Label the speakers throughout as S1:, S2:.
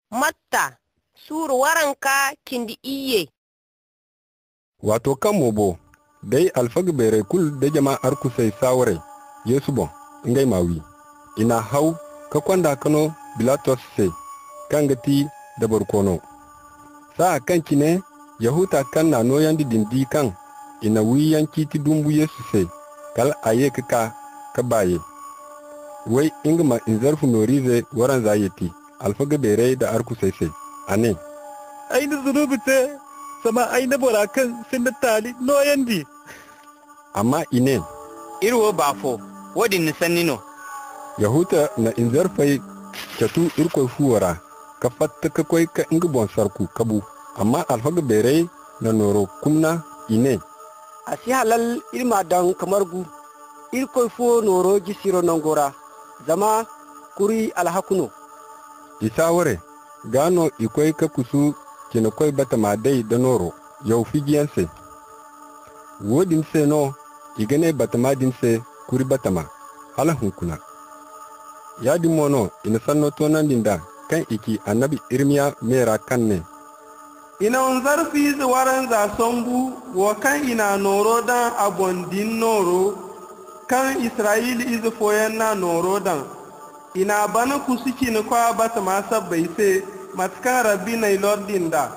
S1: matta suru waranka kindi iye
S2: wato kan mobo dai alfag bere kul da jama arku sai saware yesu bon ngai mawi ina hau ka kwanda kano bilatos sai kan gati da barkono sa kan kine yahuta kan na noyan dindi kan ina wiyan kiti dumbu yesu sai kal aye ka baye wai ingma inzarfu norize waran zayeti alfag bere da arku sai ane
S3: aini zunubite sama aina borakan sinda tali noyandi
S2: amma ine
S4: irwo bafo wodi nisannino
S2: yahuta na inzarfai katu irko fuwara ka fatta ka koi ka ingi bon sarku kabu amma alfaga bere na noro kumna ine
S5: asi halal ilma dan kamargu irko fuwo noro gisiro nongora zama kuri alhakuno
S2: isaware gano ikoi ka kusu kina koi bata ma dai da noro yau figiyanse wodin se no igane bata ma din se kuri bata ma hala hunkuna ya di mono ina sanno tonan dinda kan iki annabi irmiya mera kanne
S6: ina on zarfi waran za sombu wa kan ina noro dan abondin noro kan isra'ili izu foyan na noro dan ina bana kusuki ni kwa bata ma sabbai se matkan rabbi na lordin da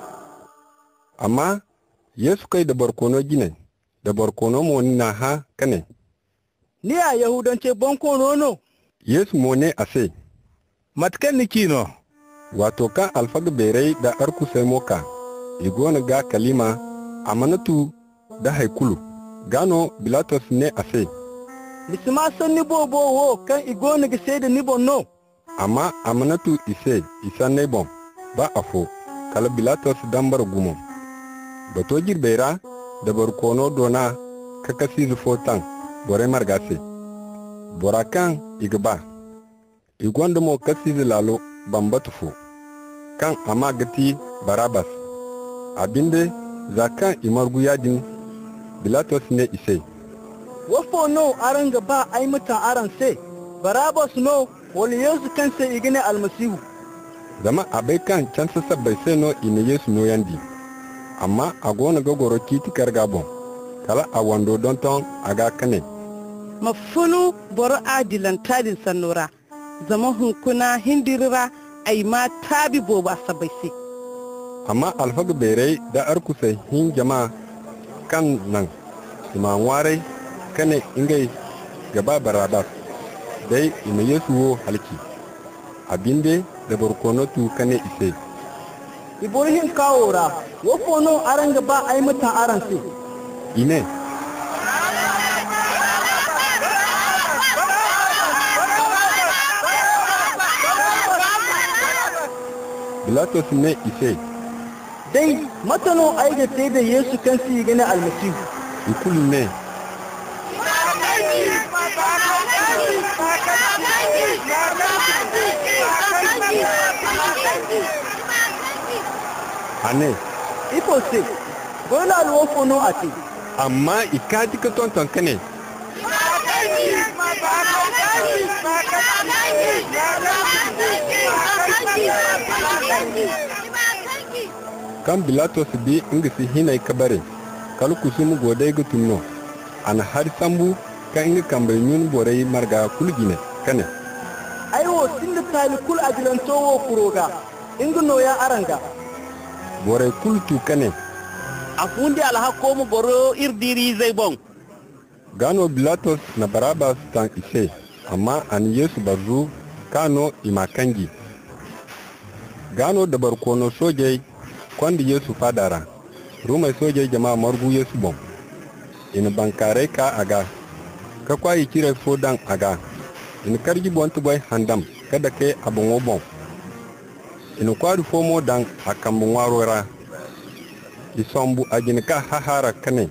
S2: amma yesu kai da barkono gine da barkono mo na ha kane
S3: ni a yahudance bankono no
S2: yesu mo ne ase
S3: matkan ni kino
S2: wato kan alfag bere da arku sai moka igona ga kalima amanatu da haikulu gano bilatos ne ase
S5: misma son ni bobo wo kan igona ga sai da ni bonno
S2: amma amanatu ise isan ne bon ba afo kala bilatos dambar gumo bato girbera da barkono dona kakasi zufotan bore margase borakan igba igondo mo kasi lalo bambatufu kan ama gati barabas abinde zakan imargu yadin bilatos ne ise
S5: wofo no aranga ba ai mutan aran se barabas no wani yesu kansa igine almasihu
S2: zama abai kan can sabbai sai no ina yesu no yandi amma a gona gogoro kiti kargabon kala a wando don ton aga kane
S1: mafunu boro adilan tadin sanora zama hunkuna hindirira ai ma tabi boba sabaisi
S2: amma alfaga bere da arkusa hin jama'a kan nan ima ware kane ingai gaba barabas dai ina yesu wo halki abinde da barkono tu kane ise
S5: iborhin kawora wofo no aranga ba ai mutan aran se
S2: ine bilatos ne ise
S5: dai matano ai ga sai da yesu kansi gane almasihu
S2: ikulu ne ane
S5: ifo se gola alwofo no ati
S2: amma ikati ka tonton kane kan bilatos bi ingisi hinai kabare kalu kusumu godai gutumno ana har sambu kan inga kambe nyun borai marga kulgine kane
S5: aiwo tinda tali kul ajilanto wo kuroga inga no ya aranga
S2: borai kultu kane
S4: afundi alhakko mu boro irdiri zai bon
S2: gano bilatos na barabas tan ise amma an yesu barzu kano imakangi gano da barkono sojai kwandi yesu fadara rumai sojai jama'a margu yesu bon ina bankare ka aga ka kwayi kire fodan aga ina karji bontu boy handam kada ke abon wobon ina kwadu fomo dan akambon warora isombu ajin ka hahara kane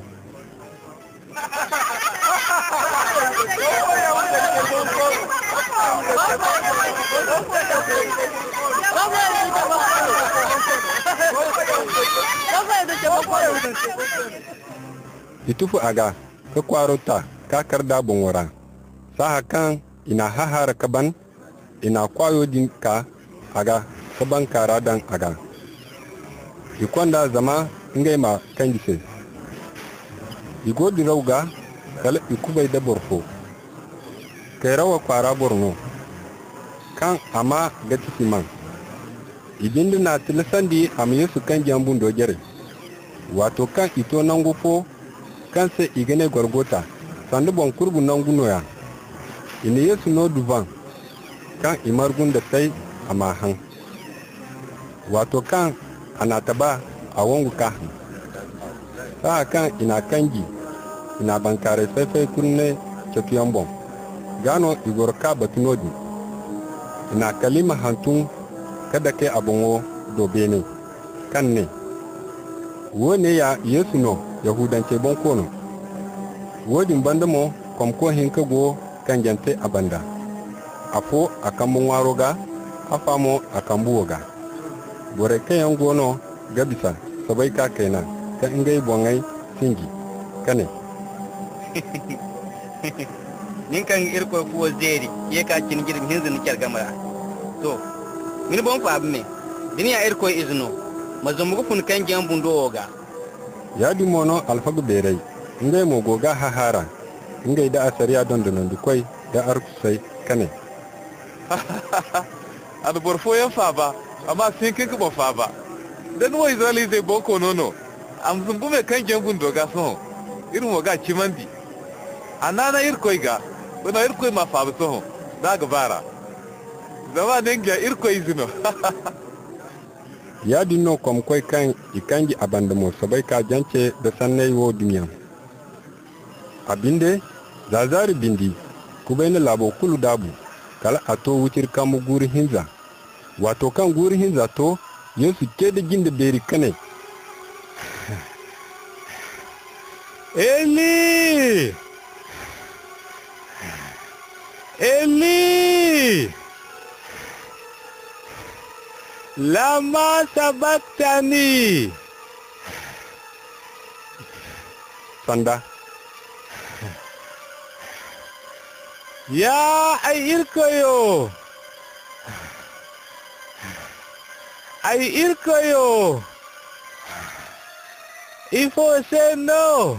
S2: itufu aga ka kwarota ka karda bonwara saha kan ina hahara kaban ina kwayo din ka aga ka bankara dan aga ikonda zama ngai ma kanjise igodi rawga kala ikubai da borfo kai rawa kwara borno kan ama gati siman ibindi na tilasandi am yesu kan jambun do jere wato kan ito nangu fo kan se igene gorgota sandu bon kurbu nangu noya ini yesu no duvan kan imargun da sai ama han wato kan anataba a wangu ka sa kan ina kanji ina bankare fefe kunne chatuyan bon gano igor ka batunodi ina kalima hantun kada kai abunwo dobe ne kan ne wone ya yesu no yahudance bon kono wodin bandamo komko hinka go kan jante abanda afo akambu waroga afamo akambu woga bore kayan gono gabisa sabai ka kaina ka ingai bongai singi kane
S4: nin kan irko fuwo zeri ye ka kin girin hinzin kyar gamara to min bon fa abme diniya irko izno mazumugo fun kan jambun do woga
S2: ya di mono alfagu berei ngai mo goga hahara ngai da asariya don don di koi da arkusai kane
S3: Ad borfo yan fa ba amma sin kin ko fa ba dan wo Israeli zai boko nono am zumbu me kan jambun do ga so irin woga cimandi anana irkoi ga bana irkoi ma fa ba so daga bara zama nengia irkoi zino
S2: ya di no kom koi kan ikanji abanda mo sabai ka jance da sannai wo duniya abinde zazari bindi kubaina labo kulu dabu kala ato wucir kamu guri hinza wato kan guri hinza to yesu kede jinde beri kane
S3: Eli Eli lama sabaktani
S2: sanda
S3: ya ai irkoyo ifo se no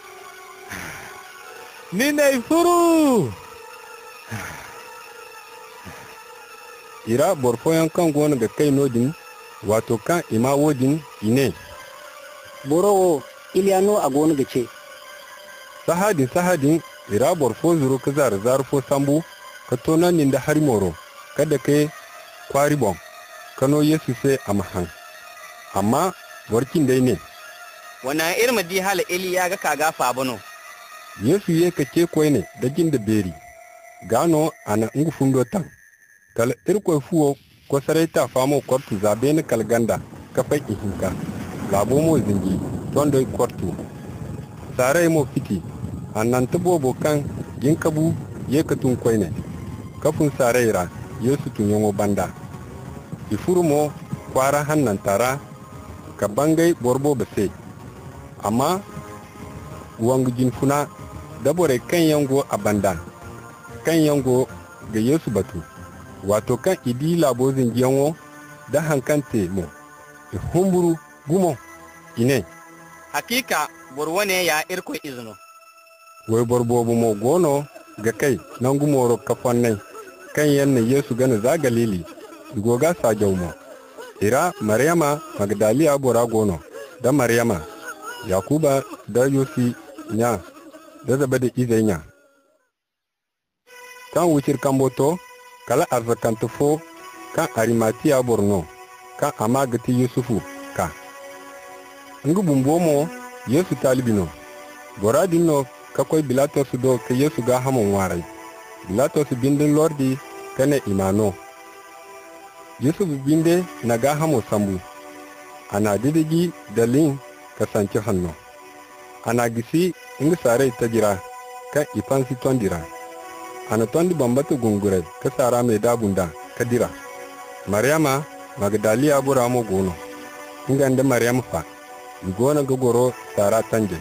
S3: nina furu
S2: ira borfoyan kan gona ga kai nodin wato kan ima wodin ine
S5: borowo iliano a gonu gace
S2: sahadin ira borfo zuru ka zarfo sambu ka tonan nin da harimoro kada kai kwari bon kano yesu sai amahan amma warkin dai ne
S4: wana irma di hala eli ya ga kaga fa bano
S2: yesu ye ka ce koi ne da jin da beri gano ana ngu fundo tan kala irko fuwo ko sareta famo kortu zabe ne kalganda ka fai ihinka labo mo zingi tondo kortu sare mo fiti annan bobo kan ginkabu ye ka tun koi ne kafun sareira yesu tun yongo banda ifurumo kwara hannan tara ka bangai borbo base amma wangu jinfuna dabore kan yango abanda kan yango ga yesu batu wato kan idi labozin jiyanwo da hankante mo humburu gumo ine
S4: hakika borwane ya irko izno
S2: wai borbobu mo gono ga kai nan gumoro kafannai kan yanne yesu gana za galili goga sa jawmo ira maryama magdaliya bora gono da maryama yakuba da yosi nya da zabade izenya kan wucir kamboto kala arzakanto fo kan arimatiya borno kan amagati yusufu ka ngu bumbomo yesu talibino boradino kakoy bilatos do ke yesu ga hamon warai bilatos bindin lordi kane imano yusuf binde na ga hamo sambu ana didigi dalin kasance hanno ana gisi inga sare ta jira kan ifansi tondira ana tondi bambatu gungure ka sara mai dabunda kadira maryama magdaliya buramo gono inganda maryam fa gona gogoro sara tanje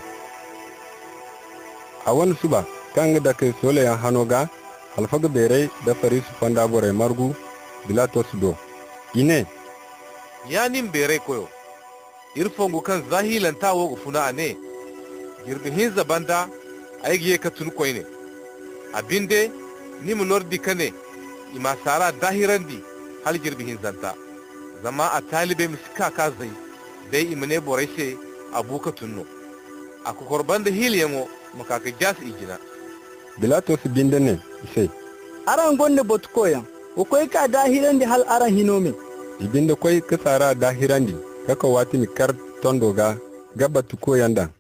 S2: awan suba kanga da kai sole yan hanoga alfaga bere da farisu fanda bore margu bilatos do ine
S3: yanin bere koyo irfongu kan zahilan tawo gufuna ane girbi hinza banda aigiye ka tun koyne abinde ni mu lordi kane ima sara dahirandi hal girbi hinzanta zama a talibe miska ka zai dai imane boraise abuka tunno aku korbanda hiliyemo makaka jas ijina
S2: Bilatos binde ne ise
S5: aran gonde botkoyan o koy ka dahirandi hal aran hinome
S2: ibinde koy kasara dahirandi kaka watini kar tondoga gabatu ko yanda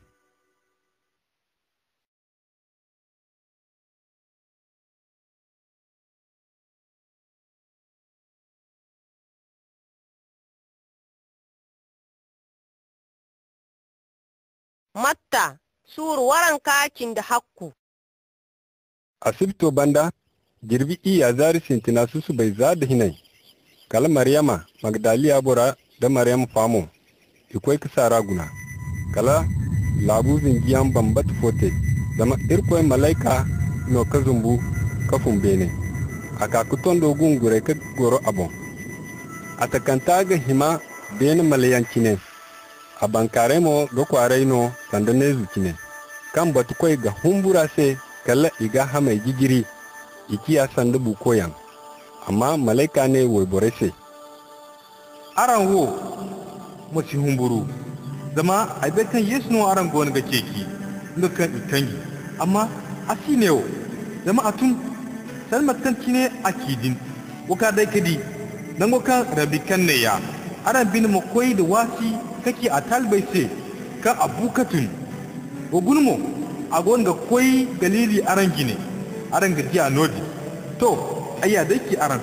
S7: Matta, sur waran kakin da hakku.
S2: asibito banda girbi iya zari sintina susu bai zada hinai kala maryama magdaliya bora da maryam famo ikoi kasara guna kala labu zingiyan bambat fote zama irkoi malaika no kazumbu kafun bene aka kuton dogun gure ka goro abon atakanta ga hima bene malayancine a bankare mo ga kwarai no sandane zucine kan batu koi ga humbura se kala iga hama gigiri ikiya sandu bu koyan amma malaika ne wai borese
S3: aran wo mo ci humburu zama aibe kan yesu no aran gon ga keki ndukan ikangi amma asine wo zama atun salma kan kine akidin waka dai kadi dan waka rabi kan ne ya aran bin mo koyi da wasi kake a talbai se ka abukatun ogunmo agon ga koyi galili aran gine aran ga dia nodi to ayya dake aran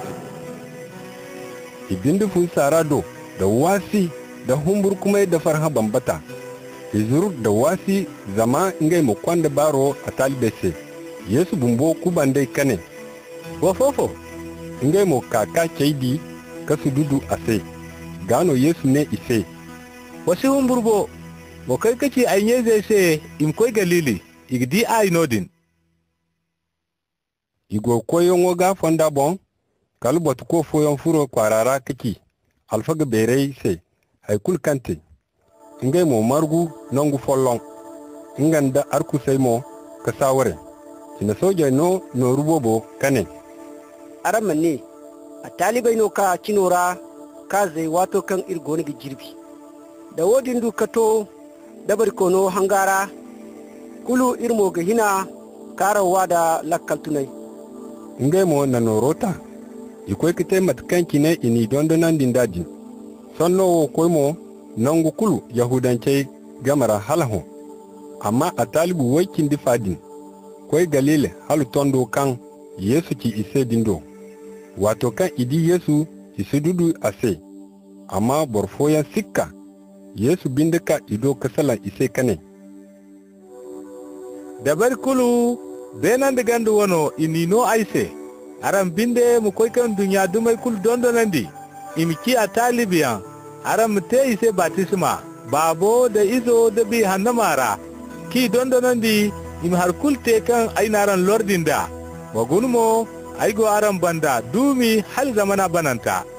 S2: ibindu fu sarado da wasi da humbur kuma da farha bambata izur da wasi zama ngai mo kwanda baro a talbese yesu bumbo kubande kane wofofo ngai mo kaka keidi kasu dudu ase gano yesu ne ise
S3: wasi humburbo mo kai kace anye zai se im koy galili igdi ay nodin
S2: igo koyon woga fonda bon kalbot ko foyon furo kwarara kiki alfaga berei se hay kul kante ngai mo margu nongu follon nganda arku sai mo ka saware ina soja no rubobo kane
S5: aramanne a talibai no ka kinora ka zai wato kan irgoni ga jirbi da wodin du kato dabar kono hangara kulu irmo ga hina karawa da lakkal tunai
S2: ngai mo na norota ikoi kite matkanki ne ini dondonan dindadi sonno ko mo nangu kulu yahudance gamara halahu amma a talibu waikin difadin koi galile halu tondo kan yesu ki ise dindo wato kan idi yesu isi dudu ase amma borfoyan sikka yesu bindika ido kasalan ise kane
S3: dabar kulu benan da gandu wano ini no aise aran binde mu koy kan dunya dumai kul dondonandi imiki a talibiyan aran mute ise batisma babo da izo da bi hannamara ki dondonandi im har kulte kan ainaran lordinda wagunmo aigo aran banda dumi hal zamana bananta